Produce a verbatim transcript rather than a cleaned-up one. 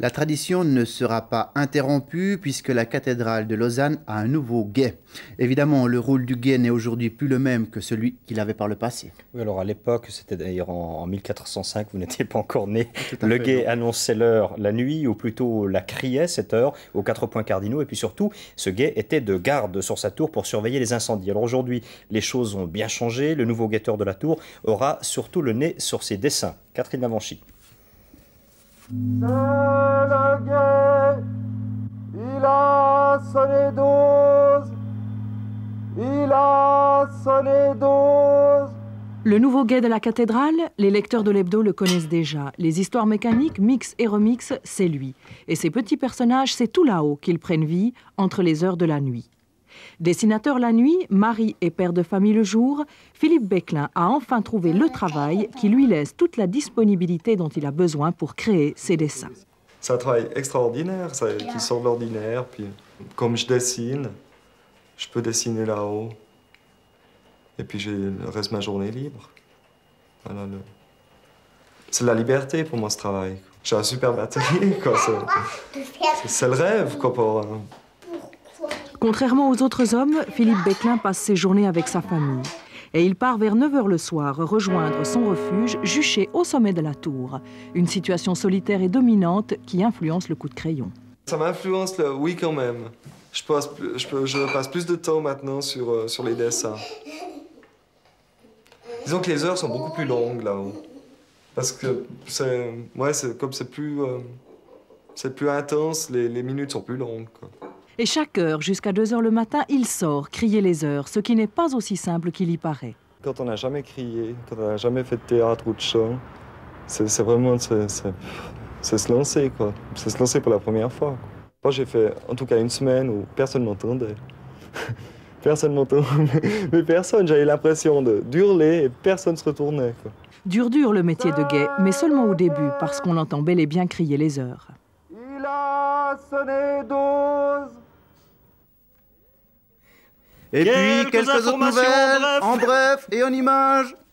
La tradition ne sera pas interrompue puisque la cathédrale de Lausanne a un nouveau guet. Évidemment, le rôle du guet n'est aujourd'hui plus le même que celui qu'il avait par le passé. Oui, alors à l'époque, c'était d'ailleurs en, en mille quatre cent cinq, vous n'étiez pas encore né. fait, Le guet non. annonçait l'heure la nuit, ou plutôt la criait cette heure, aux quatre points cardinaux. Et puis surtout, ce guet était de garde sur sa tour pour surveiller les incendies. Alors aujourd'hui, les choses ont bien changé. Le nouveau guetteur de la tour aura surtout le nez sur ses dessins. Catherine Lavanchy. C'est le guet, il a sonné douze, il a sonné douze. Le nouveau guet de la cathédrale, les lecteurs de l'hebdo le connaissent déjà. Les histoires mécaniques, mix et remix, c'est lui. Et ces petits personnages, c'est tout là-haut qu'ils prennent vie entre les heures de la nuit. Dessinateur la nuit, mari et père de famille le jour, Philippe Becklin a enfin trouvé le travail qui lui laisse toute la disponibilité dont il a besoin pour créer ses dessins. C'est un travail extraordinaire, ça, qui sort de l'ordinaire. Puis, comme je dessine, je peux dessiner là-haut. Et puis, j'ai le reste de ma journée libre. Voilà, le... C'est la liberté pour moi, ce travail. J'ai un super atelier, quoi. C'est le rêve, quoi, pour... Contrairement aux autres hommes, Philippe Becklin passe ses journées avec sa famille. Et il part vers neuf heures le soir rejoindre son refuge juché au sommet de la tour. Une situation solitaire et dominante qui influence le coup de crayon. Ça m'influence, oui, quand même. Je passe, je, peux, je passe plus de temps maintenant sur, euh, sur les dessins. Disons que les heures sont beaucoup plus longues là-haut. Parce que c'est, ouais, c'est, comme c'est plus, euh, c'est plus intense, les, les minutes sont plus longues, quoi. Et chaque heure, jusqu'à deux heures le matin, il sort crier les heures, ce qui n'est pas aussi simple qu'il y paraît. Quand on n'a jamais crié, quand on n'a jamais fait de théâtre ou de chant, c'est, c'est vraiment c'est, c'est, c'est se lancer, quoi. C'est se lancer pour la première fois, quoi. Moi, j'ai fait en tout cas une semaine où personne ne m'entendait. Personne m'entendait, mais personne, j'avais l'impression de d'hurler et personne ne se retournait, quoi. Dur dur le métier de guet, mais seulement au début, parce qu'on entend bel et bien crier les heures. Il a sonné douze. Et Quelques puis, quelques autres informations nouvelles, en bref. en bref et en images.